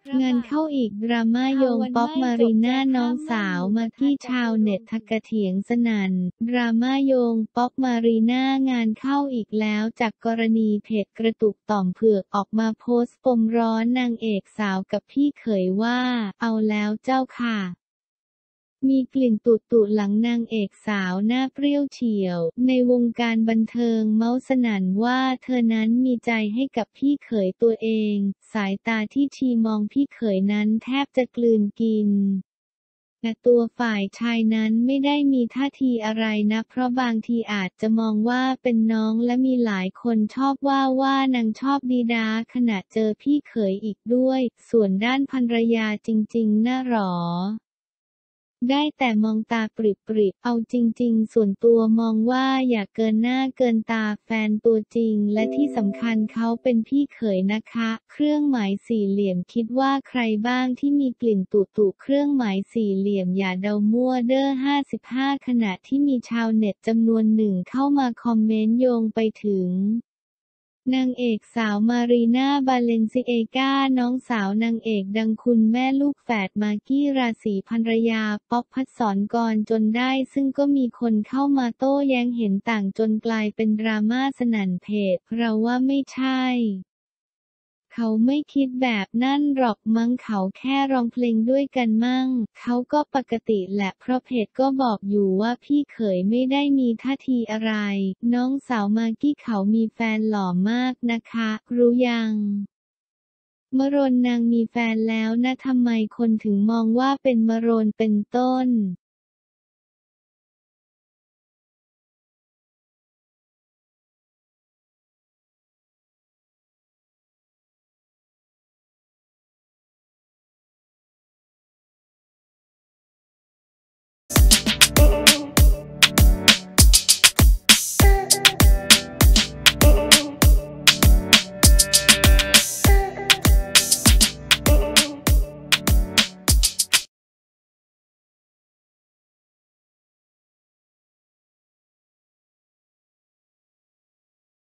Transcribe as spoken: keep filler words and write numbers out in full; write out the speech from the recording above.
งานเข้าอีกดราม่าโยงป๊อกมารีน่าน้องสาวมากกี้ชาวเน็ตทักเถียงสนั่นดราม่าโยงป๊อกมารีน่างานเข้าอีกแล้วจากกรณีเพจกระตุกต่อมเผือกออกมาโพสต์ปมร้อนนางเอกสาวกับพี่เขยว่าเอาแล้วเจ้าค่ะมีกลิ่นตุตุหลังนางเอกสาวหน้าเปรี้ยวเฉียวในวงการบันเทิงเมาส์สนั่นว่าเธอนั้นมีใจให้กับพี่เขยตัวเองสายตาที่ชีมองพี่เขยนั้นแทบจะกลืนกินแต่ตัวฝ่ายชายนั้นไม่ได้มีท่าทีอะไรนะเพราะบางทีอาจจะมองว่าเป็นน้องและมีหลายคนชอบว่าว่านางชอบดีดาขณะเจอพี่เขยอีกด้วยส่วนด้านภรรยาจริงๆน่าหรอได้แต่มองตาปริบๆเอาจริงๆส่วนตัวมองว่าอย่าเกินหน้าเกินตาแฟนตัวจริงและที่สำคัญเขาเป็นพี่เขยนะคะเครื่องหมายสี่เหลี่ยมคิดว่าใครบ้างที่มีกลิ่นตุตุเครื่องหมายสี่เหลี่ยมอย่าเดามั่วเด้อห้าสิบห้าขณะที่มีชาวเน็ตจำนวนหนึ่งเข้ามาคอมเมนต์โยงไปถึงนางเอกสาวมารีน่าบาเลนซิเอกาน้องสาวนางเอกดังคุณแม่ลูกแฝดมากกี้ราศีภรรยาป๊อกภัสสรกรจนได้ซึ่งก็มีคนเข้ามาโต้แย้งเห็นต่างจนกลายเป็นดราม่าสนั่นเพจเราว่าไม่ใช่เขาไม่คิดแบบนั่นหรอกมั้งเขาแค่ร้องเพลงด้วยกันมั่งเขาก็ปกติแหละเพราะเพจก็บอกอยู่ว่าพี่เขยไม่ได้มีท่าทีอะไรน้องสาวมากกี้เขามีแฟนหล่อมากนะคะรู้ยังมรณนางมีแฟนแล้วนะทำไมคนถึงมองว่าเป็นมรณเป็นต้น